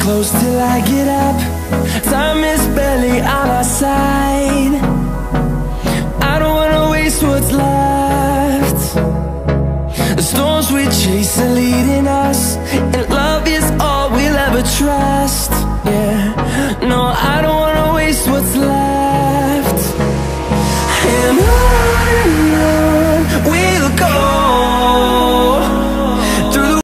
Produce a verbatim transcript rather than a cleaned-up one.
close till I get up. Time is barely on our side. I don't wanna waste what's left. The storms we chase are leading us